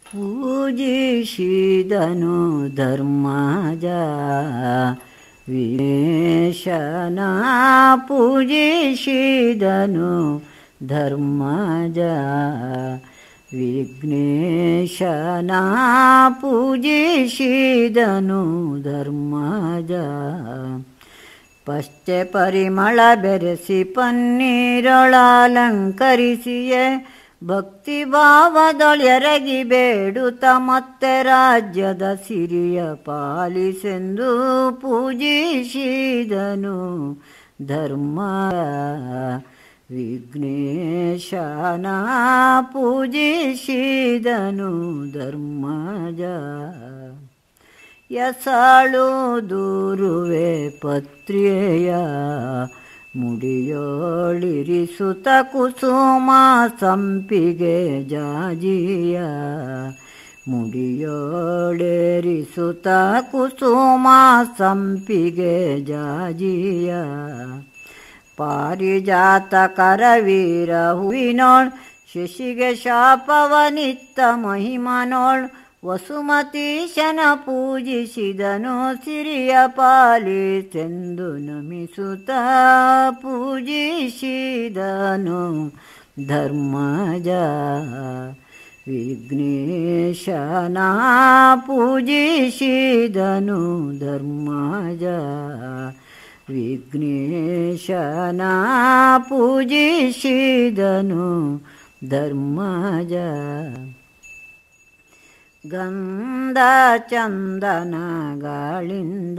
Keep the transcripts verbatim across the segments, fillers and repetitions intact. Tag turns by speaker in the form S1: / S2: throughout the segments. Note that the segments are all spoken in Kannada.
S1: ಪೂಜಿಸಿದನು ಧರ್ಮಜ ವಿಘ್ನೇಶನ ಪೂಜಿಸಿದನು ಧರ್ಮಜ ವಿಘ್ನೇಶನ ಪೂಜಿಸಿದನು ಧರ್ಮಜ ಪಶ್ಚೆ ಪರಿಮಳ ಬೆರೆಸಿ ಪನ್ನೀರೊಳಲಂಕರಿಸಿಯೇ ಭಕ್ತಿ ಭಾವದೊಳೆರಗಿ ಬೇಡುತ್ತ ಮತ್ತೆ ರಾಜ್ಯದ ಸಿರಿಯ ಪಾಲಿಸೆಂದು ಪೂಜಿಸಿದನು ಧರ್ಮ ವಿಘ್ನೇಶನ ಪೂಜಿಸಿದನು ಧರ್ಮಜ ಯಸಾಳು ದೂರುವೆ ಪತ್ರಿಯ ಮುಡಿಯೋಳಿರಿಸುತ್ತ ಕುಸುಮ ಸಂಪಿಗೆ ಜಾಜಿಯ ಮುಡಿಯೋಳೆರಿಸುತ್ತ ಕುಸುಮ ಸಂಪಿಗೆ ಜಾಜಿಯ ಪಾರಿಜಾತ ಕರವೀರ ಹೂವಿನೋಳ್ ಶಶಿಗೆ ಶಾಪವನಿತ್ತ ಮಹಿಮನೋಳ್ ವಸುಮತೀಶನ ಪೂಜಿಸಿದನು ಸಿರಿಯ ಪಾಲಿಸೆಂದು ನಮಿಸುತ್ತ ಪೂಜಿಸಿದನು ಧರ್ಮಜ ವಿಘ್ನೇಶನ ಪೂಜಿಸಿದನು ಧರ್ಮಜ ವಿಘ್ನೇಶನ ಪೂಜಿಸಿದನು ಧರ್ಮಜ ಗಂಧ ಚಂದನಗಳಿಂದ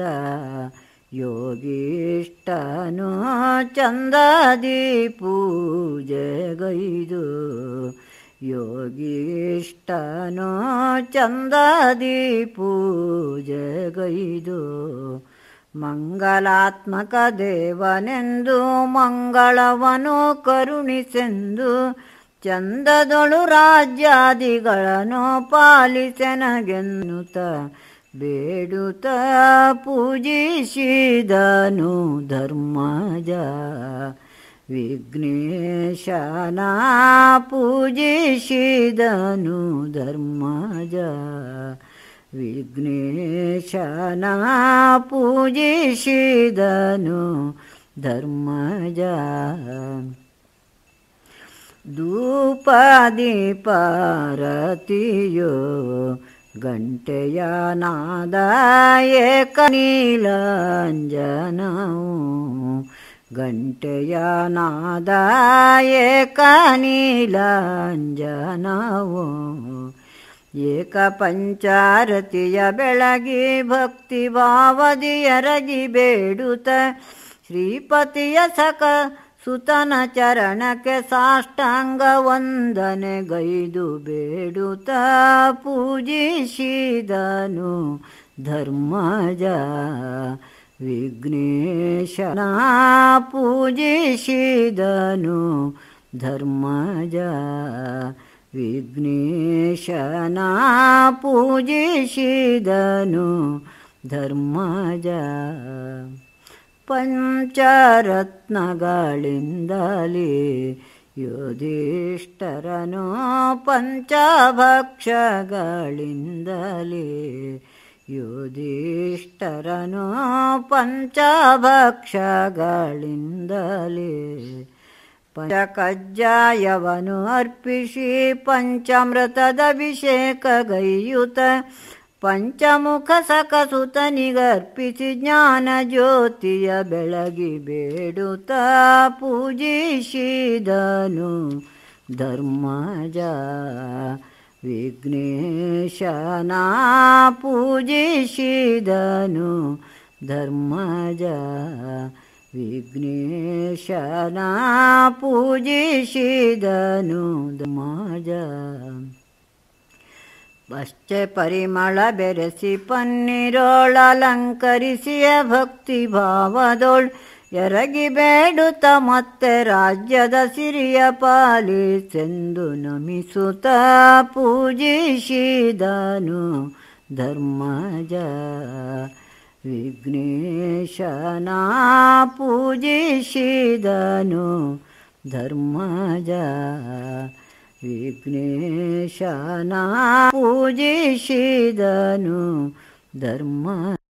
S1: ಯೋಗಿಷ್ಟನು ಚಂದದಿ ಪೂಜೆಗೈದು ಯೋಗಿಷ್ಟನು ಚಂದದಿ ಪೂಜೆಗೈದು ಮಂಗಲಾತ್ಮಕ ದೇವನೆಂದು ಮಂಗಳವನು ಕರುಣಿಸೆಂದು ಚಂದದೊಳು ರಾಜ್ಯಾದಿಗಳನ್ನು ಪಾಲಿಸೆನಗೆನ್ನುತ್ತ ಬೇಡುತ್ತ ಪೂಜಿಸಿದನು ಧರ್ಮಜ ವಿಘ್ನೇಶನ ಪೂಜಿಸಿದನು ಧರ್ಮಜ ವಿಘ್ನೇಶನ ಪೂಜಿಸಿದನು ಧರ್ಮಜ ಧೂಪ ದೀಪಾರತಿಯೋ ಗಂಟೆಯ ನಾದ ಏಕನೀಲಾಂಜನವು ಗಂಟೆಯ ನಾದ ಏಕನೀಲಾಂಜನವು ಏಕ ಪಂಚಾರತಿಯ ಬೆಳಗಿ ಭಕ್ತಿ ಭಾವದಿ ಎರಗಿ ಬೇಡುತ್ತ ಶ್ರೀಪತಿಯ ಸಕ ಸುತನ ಚರಣಕ್ಕೆ ಸಾಷ್ಟಾಂಗ ವಂದನೆ ಗೈದು ಬೇಡುತ್ತ ಪೂಜಿಸಿದನು ಧರ್ಮಜ ವಿಘ್ನೇಶನ ಪೂಜಿಸಿದನು ಧರ್ಮಜ ವಿಘ್ನೇಶನ ಪೂಜಿಸಿದನು ಧರ್ಮಜ ಪಂಚರತ್ನಗಳಿಂದಲೇ ಯೋಧಿಷ್ಠರನು ಪಂಚಭಕ್ಷಗಳಿಂದಲೇ ಯೋಧಿಷ್ಠರನು ಪಂಚಭಕ್ಷಗಳಿಂದಲೇ ಪಂಚಕಜ್ಜಾಯವನು ಅರ್ಪಿಸಿ ಪಂಚಾಮೃತದ ಅಭಿಷೇಕಗೈಯುತ ಪಂಚಮುಖ ಸಕಸುತನಿಗರ್ಪಿಸಿ ಜ್ಞಾನ ಜ್ಯೋತಿಯ ಬೆಳಗಿ ಬೇಡುತ್ತ ಪೂಜಿಸಿದನು ಧರ್ಮಜ ವಿಘ್ನೇಶನ ಪೂಜಿಸಿದನು ಧರ್ಮಜ ವಿಘ್ನೇಶನ ಪೂಜಿಸಿದನು ಧರ್ಮಜ ಪಶ್ಚೆ ಪರಿಮಳ ಬೆರೆಸಿ ಪನ್ನೀರೊಳಲಂಕರಿಸಿಯ ಭಕ್ತಿ ಭಾವದೊಳ್ ಎರಗಿ ಬೇಡುತ್ತ ಮತ್ತೆ ರಾಜ್ಯದ ಸಿರಿಯ ಪಾಲಿಸೆಂದು ನಮಿಸುತ್ತ ಪೂಜಿಸಿದನು ಧರ್ಮಜ ವಿಘ್ನೇಶನ ಪೂಜಿಸಿದನು ಧರ್ಮಜ ವಿಘ್ನೇಶನ ಪೂಜಿಸಿದನು ಧರ್ಮ